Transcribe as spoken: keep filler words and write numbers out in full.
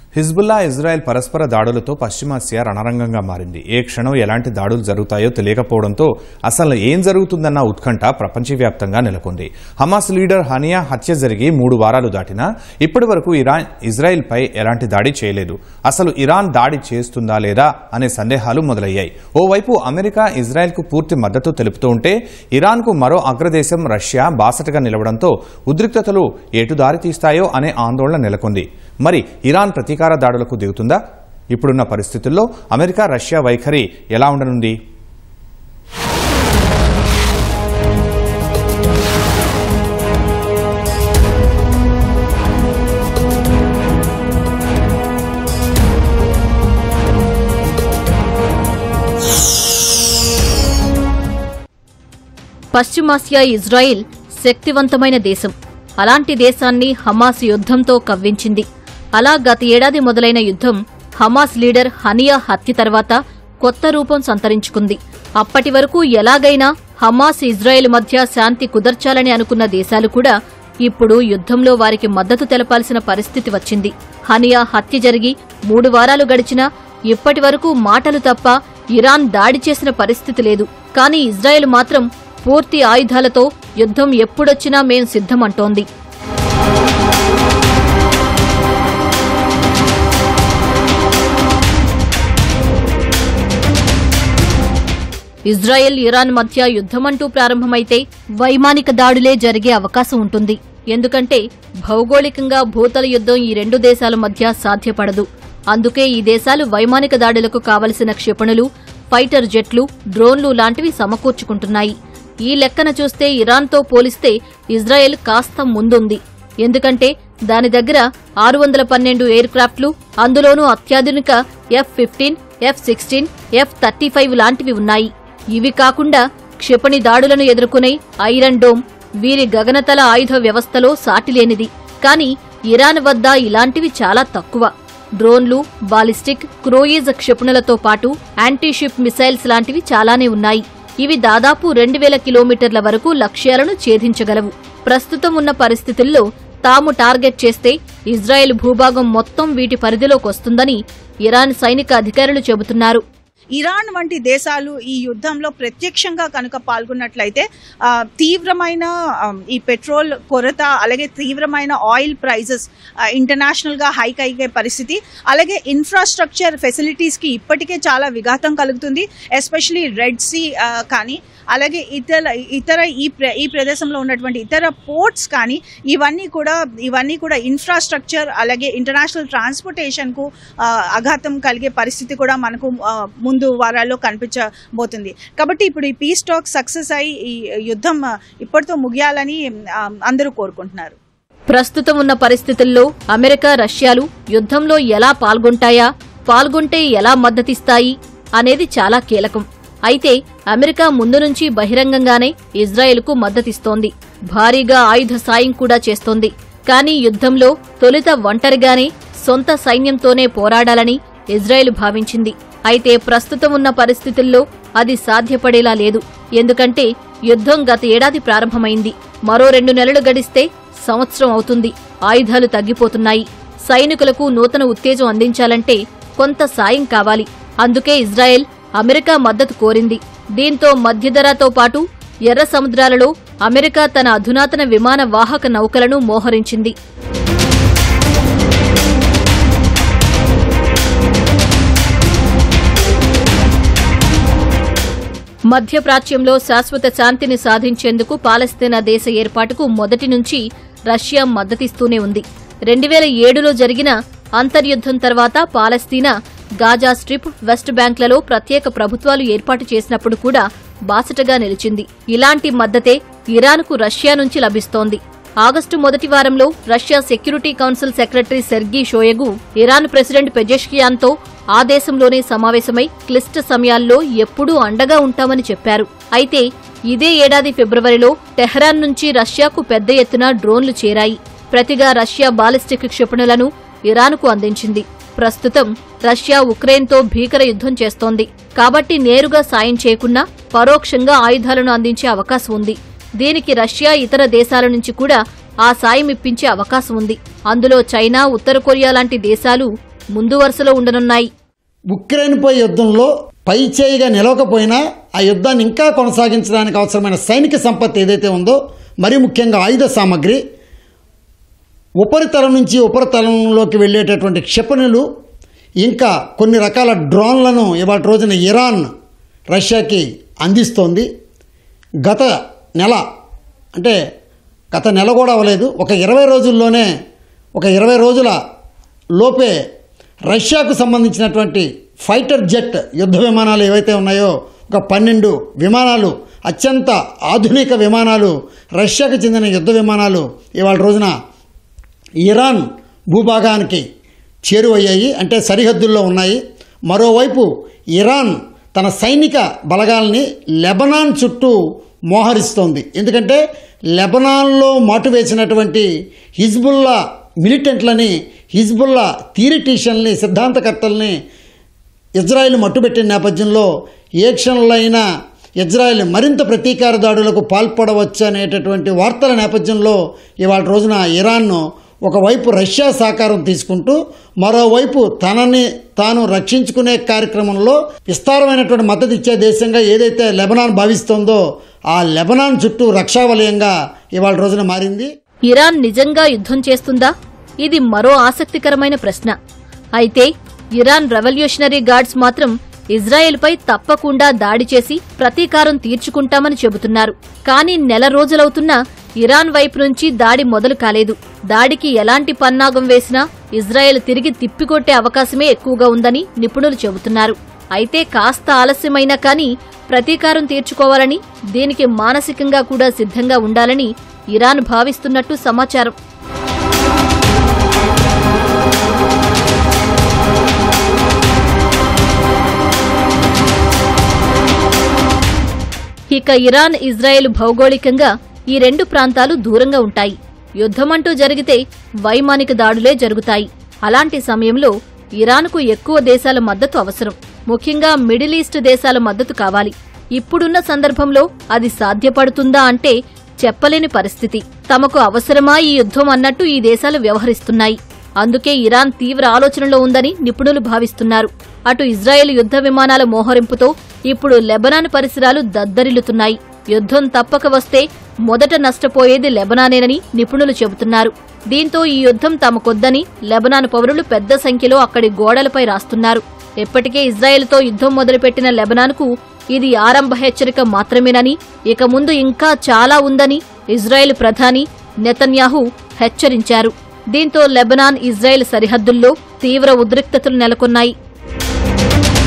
Hezbollah Israel పరస్పర దాడులతో పశ్చిమాసియా రణరంగంగా మారింది. ఏ క్షణం ఎలాంటి దాడులు జరుగుతాయో తెలియకపోవడంతో అసలు ఏం జరుగుతుందన్న ఉత్కంఠ ప్రపంచవ్యాప్తంగా నెలకొంది. హమాస్ లీడర్ హనియా హత్య జరిగి మూడు వారాలు దాటినా ఇప్పటి వరకు ఇరాన్ ఇజ్రాయెల్పై ఎలాంటి దాడి చేయలేదు. అసలు ఇరాన్ దాడి చేస్తుందా లేదా అనే సందేహాలు మొదలయ్యాయి. ఓవైపు అమెరికా ఇజ్రాయెల్కు పూర్తి మద్దతు తెలుపుతూ ఉంటే ఇరాన్కు మరో అగ్రదేశం రష్యా బాసటగా నిలవడంతో ఉద్రిక్తతలు ఎటు దారి తీస్తాయో అనే ఆందోళన నెలకొంది. మరి ఇరాన్ ప్రతీకార దాడులకు దిగుతుందా? ఇప్పుడున్న పరిస్థితుల్లో అమెరికా రష్యా వైఖరి ఎలా ఉండనుంది? పశ్చిమాసియా ఇజ్రాయిల్ శక్తివంతమైన దేశం. అలాంటి దేశాన్ని హమాస్ యుద్ధంతో కవ్వించింది. అలా గత ఏడాది మొదలైన యుద్ధం హమాస్ లీడర్ హనియా హత్య తర్వాత కొత్త రూపం సంతరించుకుంది. అప్పటి వరకు ఎలాగైనా హమాస్ ఇజ్రాయెల్ మధ్య శాంతి కుదర్చాలని అనుకున్న దేశాలు కూడా ఇప్పుడు యుద్ధంలో వారికి మద్దతు తెలపాల్సిన పరిస్థితి వచ్చింది. హనియా హత్య జరిగి మూడు వారాలు గడిచినా ఇప్పటి వరకు మాటలు తప్ప ఇరాన్ దాడి చేసిన పరిస్థితి లేదు. కానీ ఇజ్రాయెల్ మాత్రం పూర్తి ఆయుధాలతో యుద్ధం ఎప్పుడొచ్చినా మేం సిద్ధమంటోంది. ఇజ్రాయెల్ ఇరాన్ మధ్య యుద్ధమంటూ ప్రారంభమైతే వైమానిక దాడులే జరిగే అవకాశం ఉంటుంది. ఎందుకంటే భౌగోళికంగా భూతల యుద్ధం ఈ రెండు దేశాల మధ్య సాధ్యపడదు. అందుకే ఈ దేశాలు వైమానిక దాడులకు కావలసిన క్షిపణులు, ఫైటర్ జెట్లు, డ్రోన్లు లాంటివి సమకూర్చుకుంటున్నాయి. ఈ లెక్కన చూస్తే ఇరాన్తో పోలిస్తే ఇజ్రాయెల్ కాస్త ముందుంది. ఎందుకంటే దాని దగ్గర ఆరు వందల పన్నెండు ఎయిర్ క్రాఫ్ట్లు, అందులోనూ అత్యాధునిక F fifteen, F sixteen, F thirty five లాంటివి ఉన్నాయి. ఇవి కాకుండా క్షిపణి దాడులను ఎదుర్కొనే ఐరన్ డోమ్ వీరి గగనతల ఆయుధ వ్యవస్థలో సాటిలేనిది. కానీ ఇరాన్ వద్ద ఇలాంటివి చాలా తక్కువ. డ్రోన్లు, బాలిస్టిక్, క్రూయిజ్ క్షిపణులతో పాటు యాంటీషిప్ మిసైల్స్ లాంటివి చాలానే ఉన్నాయి. ఇవి దాదాపు రెండు వేల కిలోమీటర్ల వరకు లక్ష్యాలను ఛేదించగలవు. ప్రస్తుతం ఉన్న పరిస్థితుల్లో తాము టార్గెట్ చేస్తే ఇజ్రాయెల్ భూభాగం మొత్తం వీటి పరిధిలోకొస్తుందని ఇరాన్ సైనిక అధికారులు చెబుతున్నారు. ఇరాన్ వంటి దేశాలు ఈ యుద్ధంలో ప్రత్యక్షంగా కనుక పాల్గొన్నట్లయితే తీవ్రమైన ఈ పెట్రోల్ కొరత, అలాగే తీవ్రమైన ఆయిల్ ప్రైజెస్ ఇంటర్నేషనల్ గా హైక్ అయ్యే పరిస్థితి, అలాగే ఇన్ఫ్రాస్ట్రక్చర్ ఫెసిలిటీస్ కి ఇప్పటికే చాలా విఘాతం కలుగుతుంది. ఎస్పెషలీ రెడ్ సీ కానీ అలాగే ఇతర ఇతర ఈ ఈ ప్రదేశంలో ఉన్నటువంటి ఇతర పోర్ట్స్ కానీ ఇవన్నీ కూడా ఇవన్నీ కూడా ఇన్ఫ్రాస్ట్రక్చర్ అలాగే ఇంటర్నేషనల్ ట్రాన్స్పోర్టేషన్ కు ఆఘాతం కలిగే పరిస్థితి కూడా మనకు ముందు వారాల్లో కనిపించబోతుంది. కాబట్టి ఇప్పుడు ఈ పీస్ టాక్ సక్సెస్ అయి ఈ యుద్ధం ఇప్పటితో ముగియాలని అందరూ కోరుకుంటున్నారు. ప్రస్తుతం ఉన్న పరిస్థితుల్లో అమెరికా, రష్యాలు యుద్ధంలో ఎలా పాల్గొంటాయా, పాల్గొంటే ఎలా మద్దతిస్తాయి అనేది చాలా కీలకం. అయితే అమెరికా ముందు నుంచి బహిరంగంగానే ఇజ్రాయెల్కు మద్దతిస్తోంది. భారీగా ఆయుధ సాయం కూడా చేస్తోంది. కానీ యుద్ధంలో తొలుత ఒంటరిగానే సొంత సైన్యంతోనే పోరాడాలని ఇజ్రాయెల్ భావించింది. అయితే ప్రస్తుతం ఉన్న పరిస్థితుల్లో అది సాధ్యపడేలా లేదు. ఎందుకంటే యుద్ధం గత ఏడాది ప్రారంభమైంది. మరో రెండు నెలలు గడిస్తే సంవత్సరం అవుతుంది. ఆయుధాలు తగ్గిపోతున్నాయి. సైనికులకు నూతన ఉత్తేజం అందించాలంటే కొంత సాయం కావాలి. అందుకే ఇజ్రాయెల్ అమెరికా మద్దతు కోరింది. దీంతో మధ్యధరాతో పాటు ఎర్ర సముద్రాలలో అమెరికా తన అధునాతన విమాన వాహక నౌకలను మోహరించింది. మధ్యప్రాచ్యంలో శాశ్వత శాంతిని సాధించేందుకు పాలస్తీనా దేశ ఏర్పాటుకు మొదటి నుంచి రష్యా మద్దతిస్తూనే ఉంది. రెండు వేల ఏడులో జరిగిన అంతర్యుద్ధం తర్వాత పాలస్తీనా, గాజా స్ట్రిప్, వెస్ట్ బ్యాంక్లలో ప్రత్యేక ప్రభుత్వాలు ఏర్పాటు చేసినప్పుడు కూడా బాసటగా నిలిచింది. ఇలాంటి మద్దతే ఇరాన్కు రష్యా నుంచి లభిస్తోంది. ఆగస్టు మొదటి వారంలో Russia security council secretary Sergei Shoigu Iran president పెజెష్కియాన్తో ఆ దేశంలోనే సమావేశమై క్లిష్ట సమయాల్లో ఎప్పుడూ అండగా ఉంటామని చెప్పారు. అయితే ఇదే ఏడాది ఫిబ్రవరిలో టెహ్రాన్ నుంచి రష్యాకు పెద్ద ఎత్తున డ్రోన్లు చేరాయి. ప్రతిగా రష్యా బాలిస్టిక్ క్షిపణులను ఇరాన్కు అందించింది. ప్రస్తుతం రష్యా ఉక్రెయిన్తో భీకర యుద్ధం చేస్తోంది. కాబట్టి నేరుగా సాయం చేయకున్నా పరోక్షంగా ఆయుధాలను అందించే అవకాశం ఉంది. దీనికి రష్యా ఇతర దేశాల నుంచి కూడా ఆ సాయం ఇప్పించే అవకాశం ఉంది. అందులో చైనా, ఉత్తర కొరియా లాంటి దేశాలు ముందు వరుసలో ఉండనున్నాయి. ఉక్రెయిన్పై యుద్ధంలో పై చేయిగా నిలవకపోయినా ఆ యుద్ధాన్ని ఇంకా కొనసాగించడానికి అవసరమైన సైనిక సంపత్తి ఏదైతే ఉందో, మరీ ముఖ్యంగా ఆయుధ సామగ్రి, ఉపరితలం నుంచి ఉపరితలంలోకి వెళ్ళేటటువంటి క్షిపణులు, ఇంకా కొన్ని రకాల డ్రోన్లను ఇవాళ రోజున ఇరాన్ రష్యాకి అందిస్తోంది. గత నెల అంటే గత నెల కూడా అవ్వలేదు, ఒక ఇరవై రోజుల్లోనే ఒక ఇరవై రోజుల లోపే రష్యాకు సంబంధించినటువంటి ఫైటర్ జెట్ యుద్ధ విమానాలు ఏవైతే ఉన్నాయో ఒక పన్నెండు విమానాలు, అత్యంత ఆధునిక విమానాలు, రష్యాకు చెందిన యుద్ధ విమానాలు ఇవాళ రోజున ఇరాన్ భూభాగానికి చేరువయ్యాయి, అంటే సరిహద్దుల్లో ఉన్నాయి. మరోవైపు ఇరాన్ తన సైనిక బలగాల్ని లెబనాన్ చుట్టూ మోహరిస్తోంది. ఎందుకంటే లెబనాన్లో మాటు వేసినటువంటి హిజ్బుల్లా మిలిటెంట్లని, హిజ్బుల్లా థియరిటీషియన్ని, సిద్ధాంతకర్తల్ని ఇజ్రాయెల్ మట్టుబెట్టిన నేపథ్యంలో ఏ క్షణంలో అయినా ఇజ్రాయెల్ మరింత ప్రతీకార దాడులకు పాల్పడవచ్చు అనేటటువంటి వార్తల నేపథ్యంలో ఇవాళ రోజున ఇరాన్ను ఒకవైపు రష్యా సహకారం తీసుకుంటూ మరోవైపు తనని తాను రక్షించుకునే కార్యక్రమంలో విస్తారమైనటువంటి మద్దతు ఇచ్చే దేశంగా ఏదైతే లెబనాన్ భావిస్తోందో ఆ లెబనాన్ చుట్టూ రక్షావలయంగా ఇవాళ రోజున మారింది. ఇరాన్ నిజంగా యుద్ధం చేస్తుందా? ఇది మరో ఆసక్తికరమైన ప్రశ్న. అయితే ఇరాన్ రెవల్యూషనరీ గార్డ్స్ మాత్రం ఇజ్రాయెల్పై తప్పకుండా దాడి చేసి ప్రతీకారం తీర్చుకుంటామని చెబుతున్నారు. కానీ నెల రోజులవుతున్నా ఇరాన్ వైపు నుంచి దాడి మొదలు కాలేదు. దాడికి ఎలాంటి పన్నాగం వేసినా ఇజ్రాయెల్ తిరిగి తిప్పికొట్టే అవకాశమే ఎక్కువగా ఉందని నిపుణులు చెబుతున్నారు. అయితే కాస్త ఆలస్యమైనా కానీ ప్రతీకారం తీర్చుకోవాలని, దీనికి మానసికంగా కూడా సిద్ధంగా ఉండాలని ఇరాన్ భావిస్తున్నట్టు సమాచారం. ఇక ఇరాన్, ఇజ్రాయెల్ భౌగోళికంగా ఈ రెండు ప్రాంతాలు దూరంగా ఉంటాయి. యుద్ధమంటూ జరిగితే వైమానిక దాడులే జరుగుతాయి. అలాంటి సమయంలో ఇరాన్కు ఎక్కువ దేశాల మద్దతు అవసరం. ముఖ్యంగా మిడిల్ ఈస్ట్ దేశాల మద్దతు కావాలి. ఇప్పుడున్న సందర్భంలో అది సాధ్యపడుతుందా అంటే చెప్పలేని పరిస్థితి. తమకు అవసరమా ఈ యుద్ధం అన్నట్టు ఈ దేశాలు వ్యవహరిస్తున్నాయి. అందుకే ఇరాన్ తీవ్ర ఆలోచనలో ఉందని నిపుణులు భావిస్తున్నారు. అటు ఇజ్రాయెల్ యుద్ధ విమానాల మోహరింపుతో ఇప్పుడు లెబనాన్ పరిసరాలు దద్దరిల్లుతున్నాయి. యుద్ధం తప్పక వస్తే మొదట నష్టపోయేది లెబనానేనని నిపుణులు చెబుతున్నారు. దీంతో ఈ యుద్ధం తమకొద్దని లెబనాన్ పౌరులు పెద్ద సంఖ్యలో అక్కడి గోడలపై రాస్తున్నారు. ఇప్పటికే ఇజ్రాయెల్తో యుద్ధం మొదలుపెట్టిన లెబనాన్కు ఇది ఆరంభ హెచ్చరిక మాత్రమేనని, ఇక ముందు ఇంకా చాలా ఉందని ఇజ్రాయెల్ ప్రధాని నెతన్యాహు హెచ్చరించారు. దీంతో లెబనాన్, ఇజ్రాయెల్ సరిహద్దుల్లో తీవ్ర ఉద్రిక్తతలు నెలకొన్నాయి.